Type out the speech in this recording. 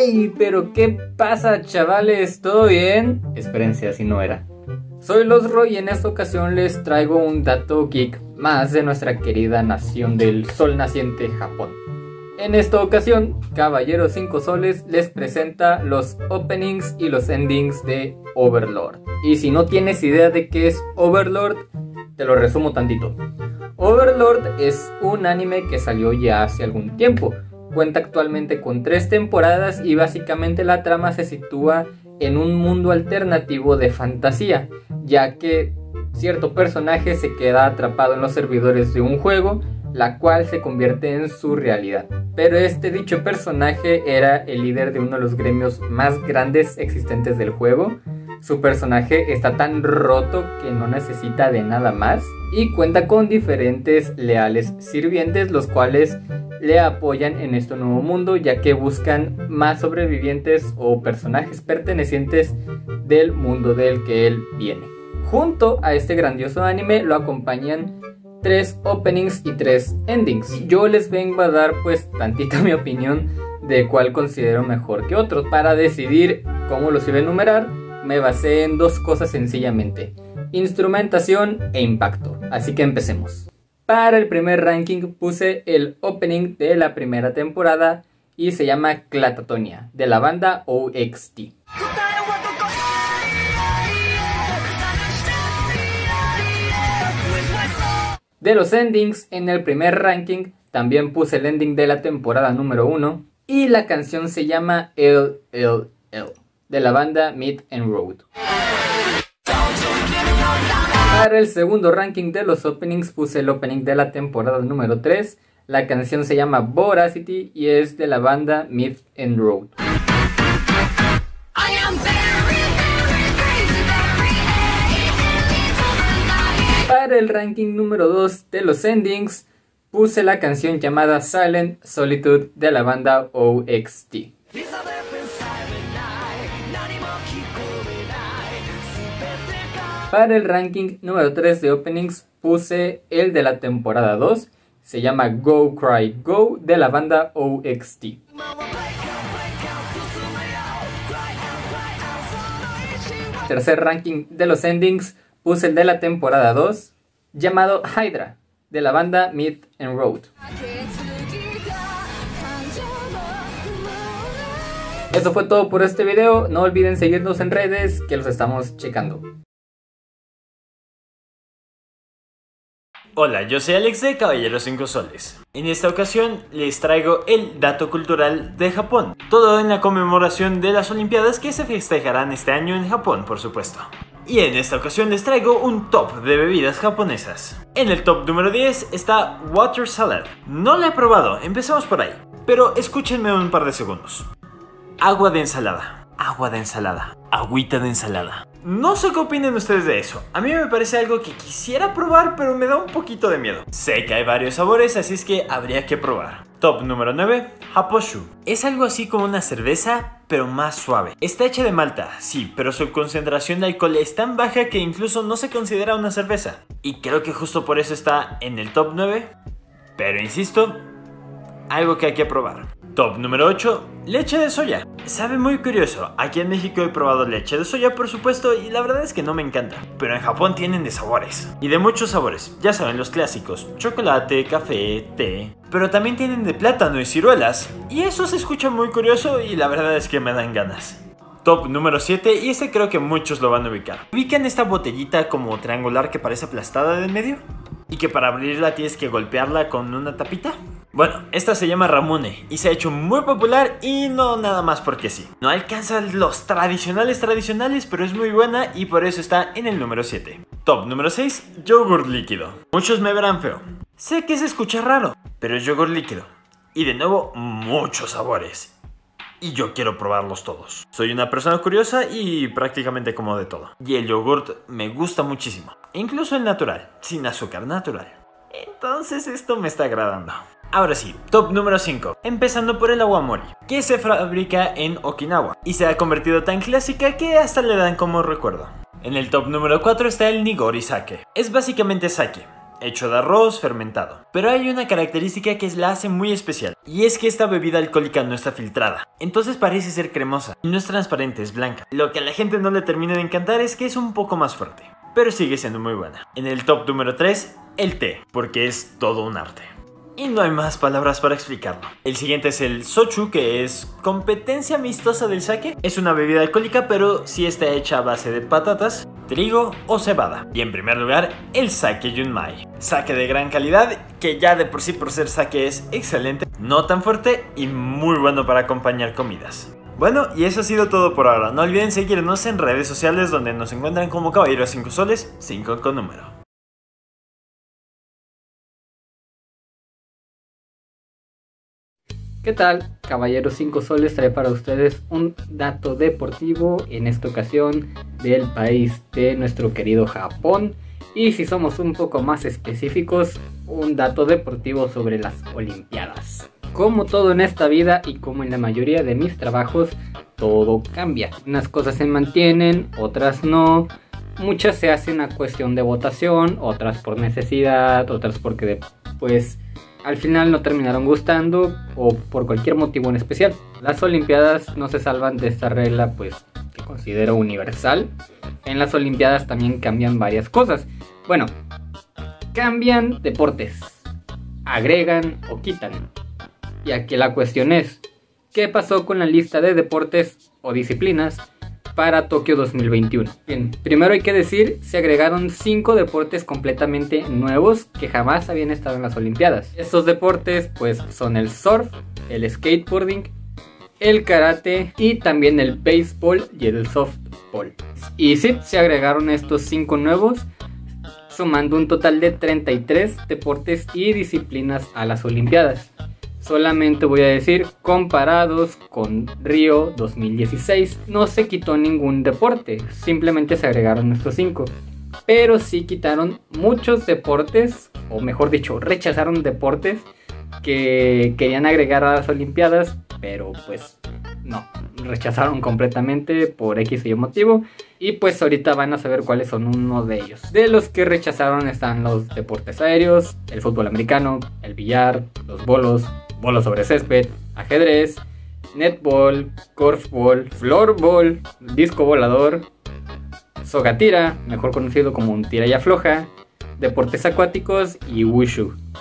¡Ey! ¿Pero qué pasa, chavales? ¿Todo bien? Espérense, así no era. Soy Losro y en esta ocasión les traigo un dato geek más de nuestra querida nación del sol naciente, Japón. En esta ocasión, Caballero 5 Soles les presenta los openings y los endings de Overlord. Y si no tienes idea de qué es Overlord, te lo resumo tantito. Overlord es un anime que salió ya hace algún tiempo. Cuenta actualmente con 3 temporadas y básicamente la trama se sitúa en un mundo alternativo de fantasía, ya que cierto personaje se queda atrapado en los servidores de un juego, la cual se convierte en su realidad. Pero este dicho personaje era el líder de uno de los gremios más grandes existentes del juego. Su personaje está tan roto que no necesita de nada más y cuenta con diferentes leales sirvientes, los cuales le apoyan en este nuevo mundo, ya que buscan más sobrevivientes o personajes pertenecientes del mundo del que él viene. Junto a este grandioso anime lo acompañan 3 openings y 3 endings. Yo les vengo a dar pues tantita mi opinión de cuál considero mejor que otros. Para decidir cómo los iba a enumerar, me basé en 2 cosas sencillamente: instrumentación e impacto. Así que empecemos. Para el primer ranking puse el opening de la primera temporada y se llama Clatatonia, de la banda OXT. De los endings, en el primer ranking también puse el ending de la temporada número 1 y la canción se llama LLL, de la banda Mid and Road. Para el segundo ranking de los openings puse el opening de la temporada número 3. La canción se llama Voracity y es de la banda Mid and Road. Para el ranking número 2 de los endings puse la canción llamada Silent Solitude de la banda OXT. Para el ranking número 3 de openings puse el de la temporada 2, se llama Go Cry Go de la banda OXT. Tercer ranking de los endings puse el de la temporada 2, llamado Hydra de la banda Mid and Road. Eso fue todo por este video, no olviden seguirnos en redes que los estamos checando. Hola, yo soy Alex de Caballero 5 Soles. En esta ocasión les traigo el dato cultural de Japón. Todo en la conmemoración de las Olimpiadas que se festejarán este año en Japón, por supuesto. Y en esta ocasión les traigo un top de bebidas japonesas. En el top número 10 está Water Salad. No la he probado, empecemos por ahí. Pero escúchenme un par de segundos. Agua de ensalada. Agua de ensalada. Agüita de ensalada. No sé qué opinen ustedes de eso. A mí me parece algo que quisiera probar, pero me da un poquito de miedo. Sé que hay varios sabores, así es que habría que probar. Top número 9, Haposhu. Es algo así como una cerveza, pero más suave. Está hecha de malta, sí, pero su concentración de alcohol es tan baja que incluso no se considera una cerveza. Y creo que justo por eso está en el top 9. Pero insisto, algo que hay que probar. Top número 8, leche de soya. Sabe muy curioso. Aquí en México he probado leche de soya, por supuesto, y la verdad es que no me encanta. Pero en Japón tienen de sabores. Y de muchos sabores. Ya saben, los clásicos: chocolate, café, té. Pero también tienen de plátano y ciruelas. Y eso se escucha muy curioso y la verdad es que me dan ganas. Top número 7, y este creo que muchos lo van a ubicar. ¿Ubican esta botellita como triangular que parece aplastada de en medio? Y que para abrirla tienes que golpearla con una tapita. Bueno, esta se llama Ramune y se ha hecho muy popular y no nada más porque sí. No alcanza los tradicionales, pero es muy buena y por eso está en el número 7. Top número 6, yogur líquido. Muchos me verán feo. Sé que se escucha raro, pero es yogur líquido. Y de nuevo, muchos sabores. Y yo quiero probarlos todos. Soy una persona curiosa y prácticamente como de todo. Y el yogurt me gusta muchísimo. Incluso el natural, sin azúcar, natural. Entonces esto me está agradando. Ahora sí, top número 5, empezando por el awamori, que se fabrica en Okinawa y se ha convertido tan clásica que hasta le dan como recuerdo. En el top número 4 está el nigori sake. Es básicamente sake, hecho de arroz fermentado. Pero hay una característica que la hace muy especial, y es que esta bebida alcohólica no está filtrada, entonces parece ser cremosa, y no es transparente, es blanca. Lo que a la gente no le termina de encantar es que es un poco más fuerte, pero sigue siendo muy buena. En el top número 3, el té, porque es todo un arte. Y no hay más palabras para explicarlo. El siguiente es el sochu, que es competencia amistosa del sake. Es una bebida alcohólica, pero sí está hecha a base de patatas, trigo o cebada. Y en primer lugar, el sake yunmai. Sake de gran calidad, que ya de por sí por ser sake es excelente, no tan fuerte y muy bueno para acompañar comidas. Bueno, y eso ha sido todo por ahora. No olviden seguirnos en redes sociales donde nos encuentran como Caballero 5 Soles, 5 con número. ¿Qué tal? Caballero 5 Soles trae para ustedes un dato deportivo, en esta ocasión del país de nuestro querido Japón. Y si somos un poco más específicos, un dato deportivo sobre las Olimpiadas. Como todo en esta vida y como en la mayoría de mis trabajos, todo cambia. Unas cosas se mantienen, otras no. Muchas se hacen a cuestión de votación, otras por necesidad, otras porque pues al final no terminaron gustando o por cualquier motivo en especial. Las Olimpiadas no se salvan de esta regla, pues que considero universal. En las Olimpiadas también cambian varias cosas. Bueno, cambian deportes, agregan o quitan. Y aquí la cuestión es, ¿qué pasó con la lista de deportes o disciplinas para Tokio 2021? Bien, primero hay que decir, se agregaron 5 deportes completamente nuevos que jamás habían estado en las Olimpiadas. Estos deportes pues son el surf, el skateboarding, el karate y también el béisbol y el softball. Y sí, se agregaron estos 5 nuevos, sumando un total de 33 deportes y disciplinas a las Olimpiadas. Solamente voy a decir, comparados con Río 2016, no se quitó ningún deporte, simplemente se agregaron estos 5. Pero sí quitaron muchos deportes, o mejor dicho, rechazaron deportes que querían agregar a las Olimpiadas, pero pues no, rechazaron completamente por X o Y motivo. Y pues ahorita van a saber cuáles son uno de ellos. De los que rechazaron están los deportes aéreos, el fútbol americano, el billar, los bolos sobre césped, ajedrez, netball, korfball, floorball, disco volador, soga tira, mejor conocido como un tira y afloja, deportes acuáticos y wushu.